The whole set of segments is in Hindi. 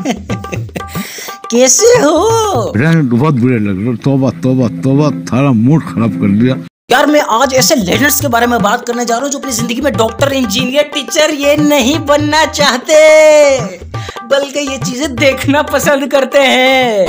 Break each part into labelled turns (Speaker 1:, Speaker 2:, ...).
Speaker 1: कैसे हो?
Speaker 2: बहुत बुरे लग रहे। तौबा तौबा तौबा, थारा मूड खराब कर दिया
Speaker 1: यार। मैं आज ऐसे लेजेंड्स के बारे में बात करने जा रहा हूँ जो अपनी जिंदगी में डॉक्टर, इंजीनियर, टीचर ये नहीं बनना चाहते, बल्कि ये चीजें देखना पसंद करते हैं।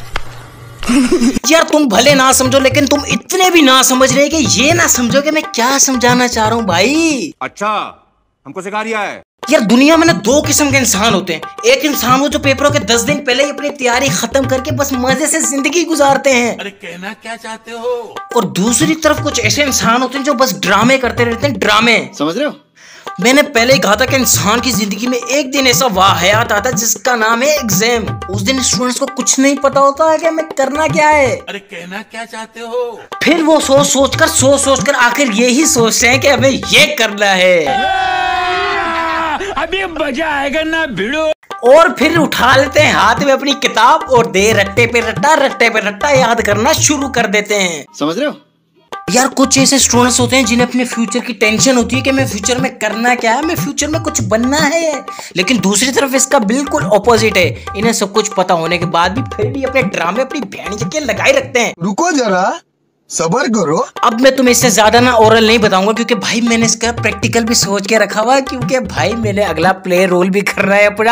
Speaker 1: यार तुम भले ना समझो, लेकिन तुम इतने भी ना समझ रहे कि ये ना समझो कि मैं क्या समझाना चाह रहा हूँ भाई।
Speaker 3: अच्छा, हमको सिखा रिया है।
Speaker 1: यार दुनिया में ना दो किस्म के इंसान होते हैं। एक इंसान वो जो पेपरों के 10 दिन पहले ही अपनी तैयारी खत्म करके बस मजे से जिंदगी गुजारते हैं।
Speaker 3: अरे कहना क्या चाहते हो?
Speaker 1: और दूसरी तरफ कुछ ऐसे इंसान होते हैं जो बस ड्रामे करते रहते हैं, ड्रामे।
Speaker 3: समझ रहे हो?
Speaker 1: मैंने पहले ही कहा था कि इंसान की जिंदगी में एक दिन ऐसा वाहियात आता है जिसका नाम है एग्जाम। उस दिन स्टूडेंट्स को कुछ नहीं पता होता है कि हमें करना क्या है।
Speaker 3: अरे कहना क्या चाहते हो?
Speaker 1: फिर वो सोच सोच कर आखिर यही सोचते हैं कि हमें ये करना है।
Speaker 3: अभी मजा आएगा ना भिड़ो।
Speaker 1: और फिर उठा लेते हैं हाथ में अपनी किताब और दे रट्टे पे रट्टा याद करना शुरू कर देते हैं।
Speaker 3: समझ रहे हो?
Speaker 1: यार कुछ ऐसे स्टूडेंट्स होते हैं जिन्हें अपने फ्यूचर की टेंशन होती है कि मैं फ्यूचर में करना क्या है, मैं फ्यूचर में कुछ बनना है। लेकिन दूसरी तरफ इसका बिल्कुल ऑपोजिट है। इन्हें सब कुछ पता होने के बाद भी फिर भी अपने ड्रामे, अपनी भेड़िया के लगाए रखते हैं।
Speaker 4: रुको जरा, सबर करो। अब
Speaker 1: मैं तुम्हें इससे ज्यादा ना ओरल नहीं बताऊंगा, क्योंकि भाई मैंने इसका प्रैक्टिकल भी सोच के रखा हुआ, क्योंकि भाई मैंने अगला प्ले रोल भी करना है अपना।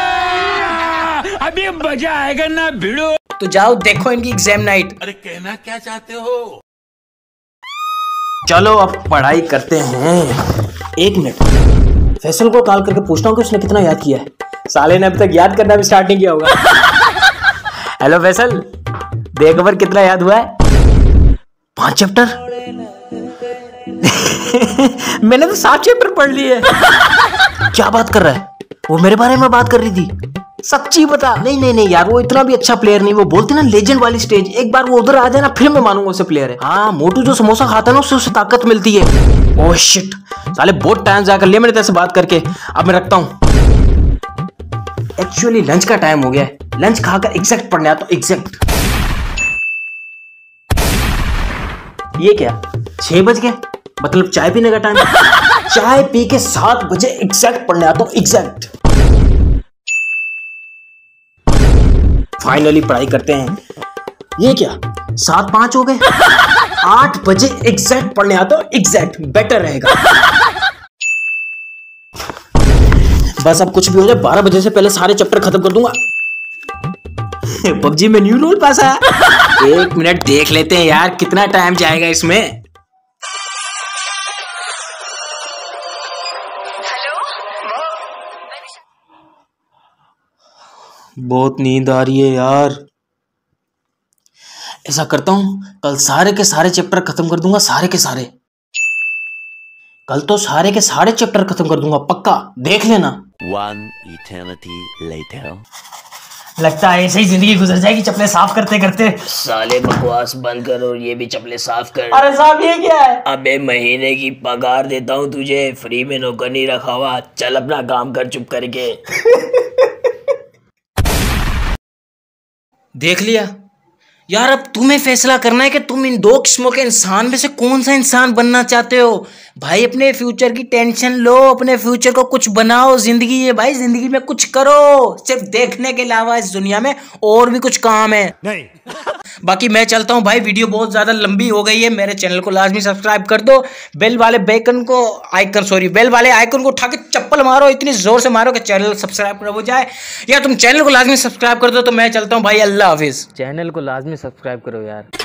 Speaker 3: अभी मजा आएगा ना भिड़ो।
Speaker 1: तो जाओ देखो इनकी एग्जाम नाइट।
Speaker 3: अरे कहना क्या चाहते हो?
Speaker 1: चलो अब पढ़ाई करते हैं। 1 मिनट, फैसल को कॉल करके पूछता हूँ कि उसने कितना याद किया है। साले ने अभी तक याद करना भी स्टार्ट नहीं किया होगा। हेलो फैसल, देख खबर कितना याद हुआ है? 5 चैप्टर। मैंने तो 7 चैप्टर पढ़ लिए। क्या बात कर रहा है? वो मेरे बारे में बात कर रही थी, सच्ची बता। नहीं यार, वो इतना भी अच्छा प्लेयर नहीं। वो बोलते ना लेजेंड वाली स्टेज, एक बार वो उधर आ जाए ना फिर मैं मानूंगा उसे प्लेयर है। हाँ, मोटू जो समोसा खाता है ना उससे ताकत मिलती है। ओह शिट, साले बहुत टाइम जाकर लिया मैंने तेरे से बात करके। अब मैं रखता हूँ। एक्चुअली लंच का टाइम हो गया है, लंच खाकर एग्जैक्ट पढ़ने आता हूँ। एग्जैक्ट ये क्या 6 बज गए, मतलब चाय पीने का टाइम। चाय पी के 7 बजे एग्जैक्ट पढ़ने आता हूँ। एग्जैक्ट फाइनली पढ़ाई करते हैं। ये क्या 7:05 हो गए। 8 बजे एग्जैक्ट पढ़ने आता हूँ। एग्जैक्ट बेटर रहेगा। बस अब कुछ भी हो जाए 12 बजे से पहले सारे चैप्टर खत्म कर दूंगा। पबजी में न्यू रूल पास आया। 1 मिनट देख लेते हैं यार कितना टाइम जाएगा इसमें। बहुत नींद आ रही है यार। ऐसा करता हूं, कल सारे के सारे चैप्टर खत्म कर दूंगा। सारे के सारे कल तो सारे के सारे चैप्टर खत्म कर दूंगा, पक्का, देख लेना।
Speaker 5: 1 eternity later.
Speaker 1: लगता है ऐसे ही जिंदगी गुजर जाएगी चप्पलें साफ करते करते।
Speaker 6: साले बकवास बंद कर और ये भी चप्पलें साफ कर।
Speaker 1: अरे साहब ये क्या है?
Speaker 6: अबे महीने की पगार देता हूँ तुझे, फ्री में नौकर नहीं रखा हुआ। चल अपना काम कर चुप करके।
Speaker 1: देख लिया यार, अब तुम्हें फैसला करना है कि तुम इन 2 किस्मों के इंसान में से कौन सा इंसान बनना चाहते हो। भाई अपने फ्यूचर की टेंशन लो, अपने फ्यूचर को कुछ बनाओ। जिंदगी है भाई, जिंदगी में कुछ करो। सिर्फ देखने के अलावा इस दुनिया में और भी कुछ काम है। नहीं। बाकी मैं चलता हूँ भाई, वीडियो बहुत ज्यादा लंबी हो गई है। मेरे चैनल को लाजमी सब्सक्राइब कर दो। बेल वाले आइकन को उठा के चप्पल मारो, इतनी जोर से मारो कि चैनल सब्सक्राइब हो जाए। या तुम चैनल को लाजमी सब्सक्राइब कर दो। तो मैं चलता हूँ भाई, अल्लाह हाफिज। चैनल को लाजमी सब्सक्राइब करो यार।